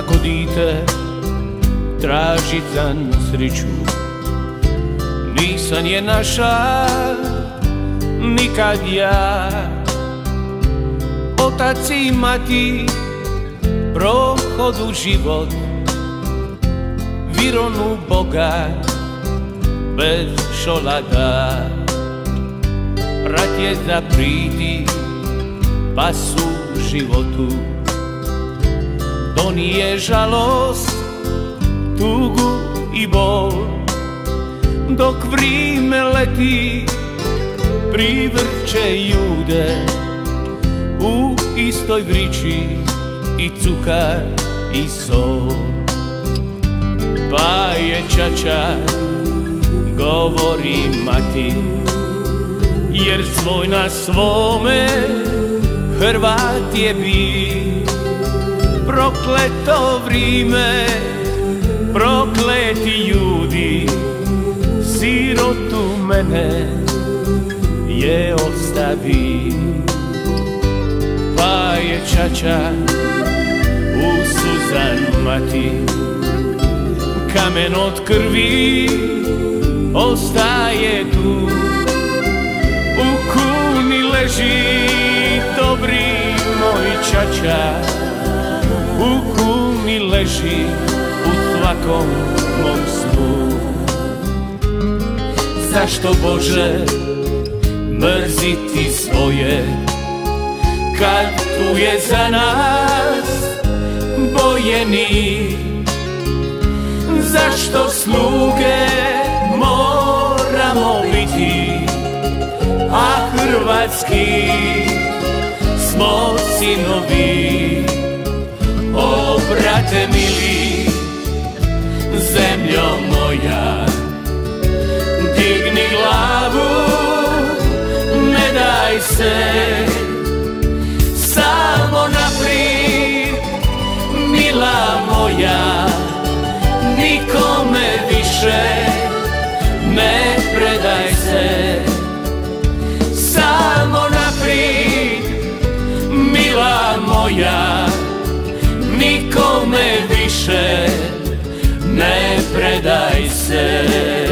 svako dite traži za sreću. Nisam je naša nikad ja. Otac i mati prohodu život, vironu Boga bez šolada. Brat je za priti pa su životu donije žalost, tugu i bol. Dok vrime leti privrće ljude u istoj vrići i cukar i sol. Pa je čača, govori mati, jer svoj na svome Hrvat je bi. Prokleto vrime, prokleti ljudi, sirotu mene je ostavi. Pa je čača usuzan mati, kamen od krvi ostaje tu. U kuni leži dobri moj čača, u kuni leži u svakom mom snu. Zašto Bože mrziti svoje, kad tu je za nas bojeni? Zašto sluge moramo biti, a hrvatski smo sinovi? O brate mili, zemljo moja, digni glavu, ne daj se. Samo naprijed, mila moja, nikome više ne predaj se. Samo naprijed, mila moja, nikome više ne predaj se.